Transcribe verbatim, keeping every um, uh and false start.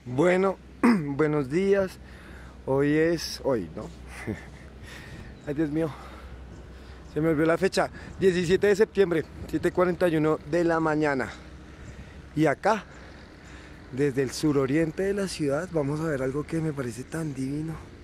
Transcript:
Bueno, buenos días. Hoy es... Hoy, ¿no? Ay, Dios mío. Se me olvidó la fecha. diecisiete de septiembre, siete y cuarenta y uno de la mañana. Y acá, desde el suroriente de la ciudad, vamos a ver algo que me parece tan divino.